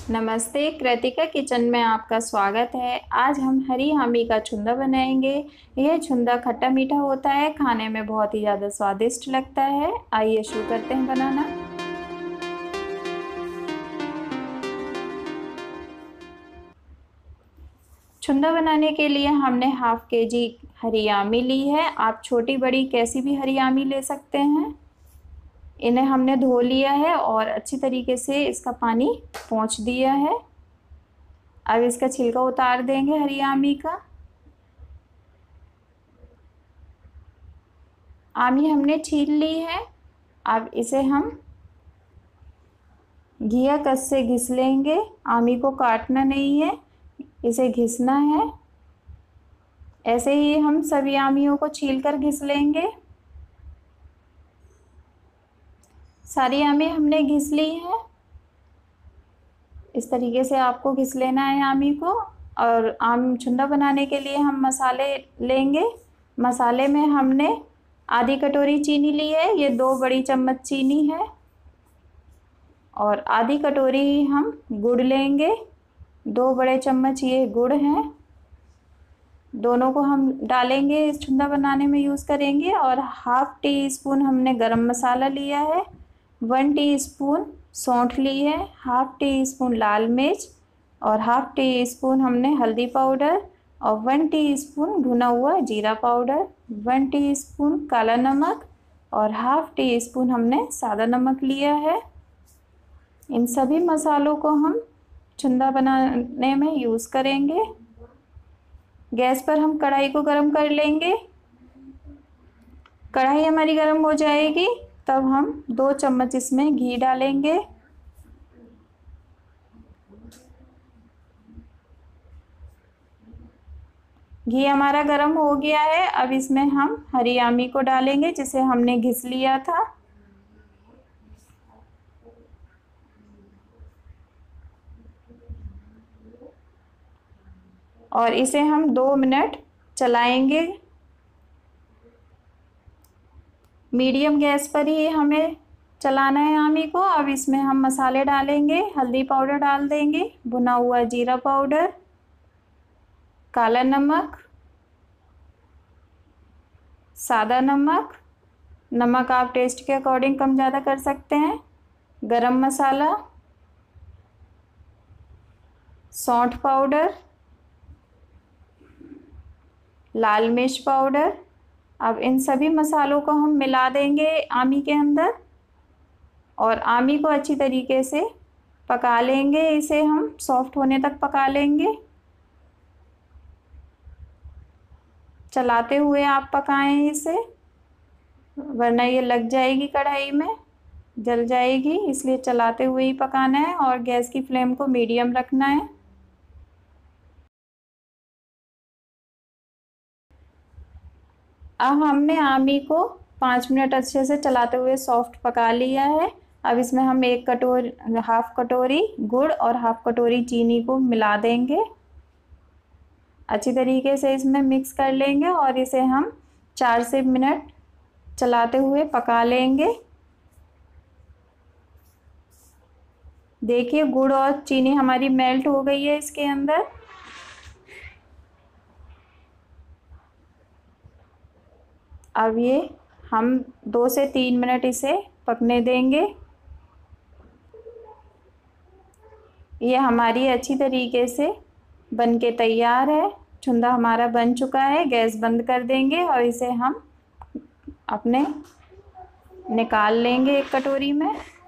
नमस्ते, कृतिका किचन में आपका स्वागत है। आज हम हरी आमी का छुंदा बनाएंगे। यह छुंदा खट्टा मीठा होता है, खाने में बहुत ही ज़्यादा स्वादिष्ट लगता है। आइए शुरू करते हैं बनाना। छुंदा बनाने के लिए हमने हाफ केजी हरी आमी ली है। आप छोटी बड़ी कैसी भी हरी आमी ले सकते हैं। इन्हें हमने धो लिया है और अच्छी तरीके से इसका पानी पोंछ दिया है। अब इसका छिलका उतार देंगे हरी आमी का। आमी हमने छील ली है। अब इसे हम घिया कस से घिस लेंगे। आमी को काटना नहीं है, इसे घिसना है। ऐसे ही हम सभी आमियों को छीलकर घिस लेंगे। सारी आमी हमने घिस ली है। इस तरीके से आपको घिस लेना है आमी को। और आम छुंदा बनाने के लिए हम मसाले लेंगे। मसाले में हमने आधी कटोरी चीनी ली है, ये 2 बड़ी चम्मच चीनी है। और आधी कटोरी हम गुड़ लेंगे, 2 बड़े चम्मच ये गुड़ हैं। दोनों को हम डालेंगे, इस छुंदा बनाने में यूज़ करेंगे। और हाफ टी स्पून हमने गरम मसाला लिया है, 1 टीस्पून सौंठ ली है, हाफ टी स्पून लाल मिर्च और हाफ टी स्पून हमने हल्दी पाउडर और 1 टीस्पून भुना हुआ जीरा पाउडर, 1 टीस्पून काला नमक और हाफ टी स्पून हमने सादा नमक लिया है। इन सभी मसालों को हम छुंदा बनाने में यूज़ करेंगे। गैस पर हम कढ़ाई को गरम कर लेंगे। कढ़ाई हमारी गरम हो जाएगी तब हम 2 चम्मच इसमें घी डालेंगे। घी हमारा गरम हो गया है। अब इसमें हम हरी आमी को डालेंगे जिसे हमने घिस लिया था। और इसे हम 2 मिनट चलाएंगे। मीडियम गैस पर ही हमें चलाना है आमी को। अब इसमें हम मसाले डालेंगे। हल्दी पाउडर डाल देंगे, भुना हुआ जीरा पाउडर, काला नमक, सादा नमक, नमक आप टेस्ट के अकॉर्डिंग कम ज़्यादा कर सकते हैं, गरम मसाला, सौंठ पाउडर, लाल मिर्च पाउडर। अब इन सभी मसालों को हम मिला देंगे आमी के अंदर और आमी को अच्छी तरीके से पका लेंगे। इसे हम सॉफ्ट होने तक पका लेंगे। चलाते हुए आप पकाएं इसे, वरना ये लग जाएगी कढ़ाई में, जल जाएगी। इसलिए चलाते हुए ही पकाना है और गैस की फ्लेम को मीडियम रखना है। अब हमने आमी को 5 मिनट अच्छे से चलाते हुए सॉफ्ट पका लिया है। अब इसमें हम हाफ कटोरी गुड़ और हाफ कटोरी चीनी को मिला देंगे। अच्छी तरीके से इसमें मिक्स कर लेंगे और इसे हम 4 से मिनट चलाते हुए पका लेंगे। देखिए गुड़ और चीनी हमारी मेल्ट हो गई है इसके अंदर। अब ये हम 2 से 3 मिनट इसे पकने देंगे। ये हमारी अच्छी तरीके से बन के तैयार है। छुंदा हमारा बन चुका है। गैस बंद कर देंगे और इसे हम अपने निकाल लेंगे एक कटोरी में।